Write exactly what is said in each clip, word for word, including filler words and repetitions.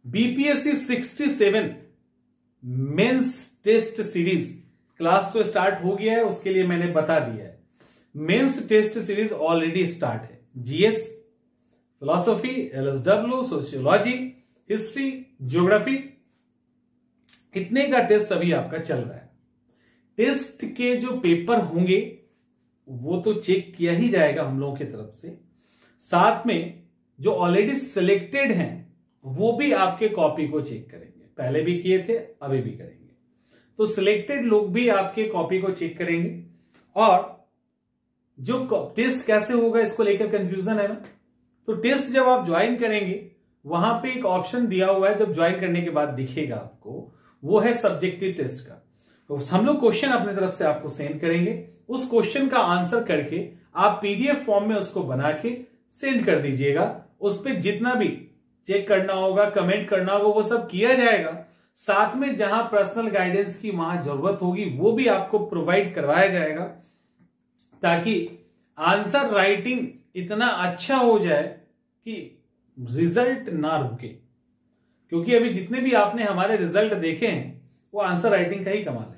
BPSC sixty seven mains test series class तो start हो गया है, उसके लिए मैंने बता दिया है। Mains test series already start है। GS, philosophy, LSW, sociology, history, geography, इतने का टेस्ट अभी आपका चल रहा है। टेस्ट के जो पेपर होंगे वो तो चेक किया ही जाएगा हम लोगों की तरफ से, साथ में जो ऑलरेडी सिलेक्टेड हैं वो भी आपके कॉपी को चेक करेंगे। पहले भी किए थे, अभी भी करेंगे। तो सिलेक्टेड लोग भी आपके कॉपी को चेक करेंगे। और जो टेस्ट कैसे होगा इसको लेकर कंफ्यूजन है ना, तो टेस्ट जब आप ज्वाइन करेंगे वहां पे एक ऑप्शन दिया हुआ है, जब ज्वाइन करने के बाद दिखेगा आपको, वो है सब्जेक्टिव टेस्ट का। तो हम लोग क्वेश्चन अपने तरफ से आपको सेंड करेंगे, उस क्वेश्चन का आंसर करके आप पीडीएफ फॉर्म में उसको बना के सेंड कर दीजिएगा। उस पर जितना भी चेक करना होगा, कमेंट करना होगा, वो सब किया जाएगा। साथ में जहां पर्सनल गाइडेंस की वहां जरूरत होगी वो भी आपको प्रोवाइड करवाया जाएगा, ताकि आंसर राइटिंग इतना अच्छा हो जाए कि रिजल्ट ना रुके। क्योंकि अभी जितने भी आपने हमारे रिजल्ट देखे हैं वो आंसर राइटिंग का ही कमाल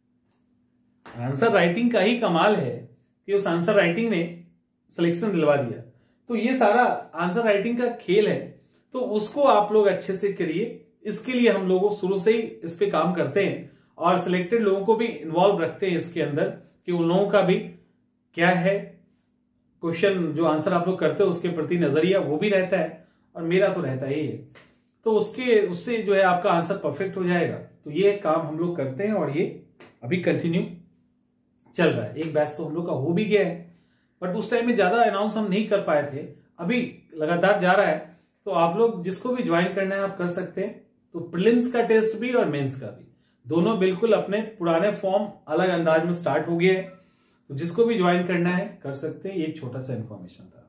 है। आंसर राइटिंग का ही कमाल है कि उस आंसर राइटिंग ने सिलेक्शन दिलवा दिया। तो ये सारा आंसर राइटिंग का खेल है, तो उसको आप लोग अच्छे से करिए। इसके लिए हम लोग शुरू से ही इस पे काम करते हैं और सिलेक्टेड लोगों को भी इन्वॉल्व रखते हैं इसके अंदर, कि उन लोगों का भी क्या है क्वेश्चन, जो आंसर आप लोग करते हो उसके प्रति नजरिया वो भी रहता है, और मेरा तो रहता ही है। तो उसके उससे जो है आपका आंसर परफेक्ट हो जाएगा। तो ये काम हम लोग करते हैं और ये अभी कंटिन्यू चल रहा है। एक बैच तो हम लोग का हो भी गया है, बट उस टाइम में ज्यादा अनाउंस हम नहीं कर पाए थे। अभी लगातार जा रहा है, तो आप लोग जिसको भी ज्वाइन करना है आप कर सकते हैं। तो प्रीलिम्स का टेस्ट भी और मेंस का भी दोनों बिल्कुल अपने पुराने फॉर्म अलग अंदाज में स्टार्ट हो गए हैं। तो जिसको भी ज्वाइन करना है कर सकते हैं। ये एक छोटा सा इन्फॉर्मेशन था।